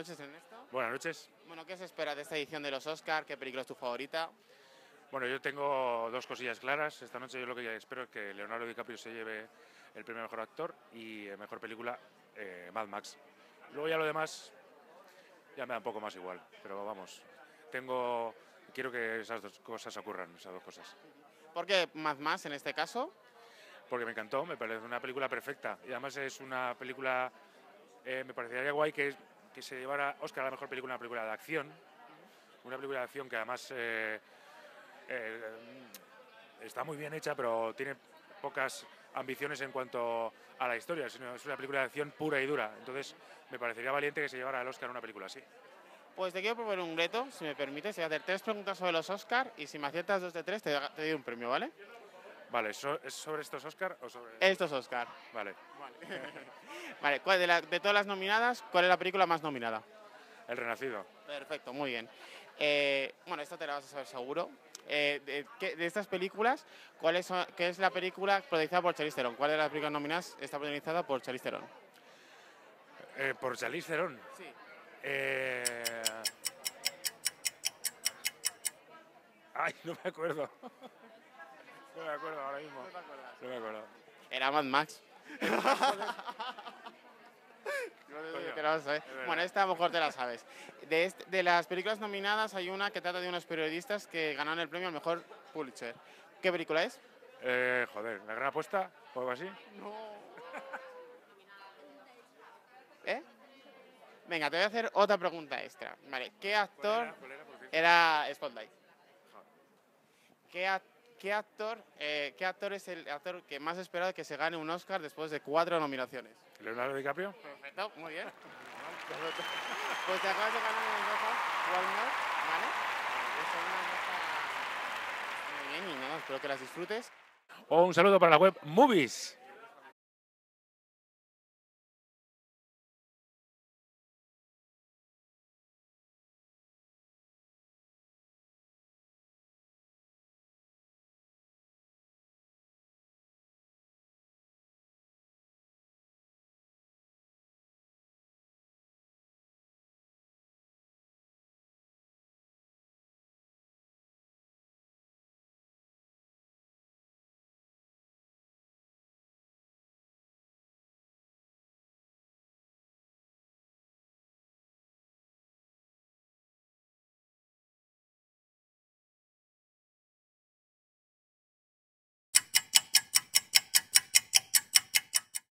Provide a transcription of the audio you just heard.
noches, Ernesto. Buenas noches. Bueno, ¿qué se espera de esta edición de los Oscar? ¿Qué película es tu favorita? Bueno, yo tengo dos cosillas claras. Esta noche yo lo que espero es que Leonardo DiCaprio se lleve el premio a Mejor Actor y Mejor Película Mad Max. Luego ya lo demás ya me da un poco más igual, pero vamos, quiero que esas dos cosas ocurran, esas dos cosas. ¿Por qué Mad Max en este caso? Porque me encantó, me parece una película perfecta y además es una película, me parecería guay que se llevara Oscar a la Mejor Película, una película de acción, que además está muy bien hecha, pero tiene pocas ambiciones en cuanto a la historia, sino es una película de acción pura y dura. Entonces, me parecería valiente que se llevara el Oscar una película así. Pues te quiero proponer un reto, si me permites. Te voy a hacer 3 preguntas sobre los Oscar y si me aciertas 2 de 3 te doy un premio, ¿vale? Vale, ¿es sobre estos Oscar o sobre...? Estos Oscar. Vale. Vale, de todas las nominadas, ¿cuál es la película más nominada? El Renacido. Perfecto, muy bien. Bueno, esta te la vas a saber seguro. De estas películas, ¿qué es la película protagonizada por Charlize Theron? ¿Cuál de las películas nominadas está protagonizada por Charlize Theron? Por Charlize Theron. Sí. Ay, no me acuerdo. No me acuerdo ahora mismo. ¿No te acuerdas? No me acuerdo. Era Mad Max. Que no sabes. Bueno, esta a lo mejor te la sabes. De las películas nominadas hay una que trata de unos periodistas que ganaron el premio al mejor Pulitzer. ¿Qué película es? Joder, ¿La Gran Apuesta o algo así? No. ¿Eh? Venga, te voy a hacer otra pregunta extra. Vale, ¿qué actor ¿Cuál era, por cierto? era Spotlight? ¿Qué actor es el actor que más esperado que se gane un Oscar después de 4 nominaciones? ¿Leonardo DiCaprio? Perfecto, muy bien. Pues te acabas de ganar el Oscar Walmart, ¿vale? Son unas gafas muy bien y nada, espero que las disfrutes. O un saludo para la web Movies.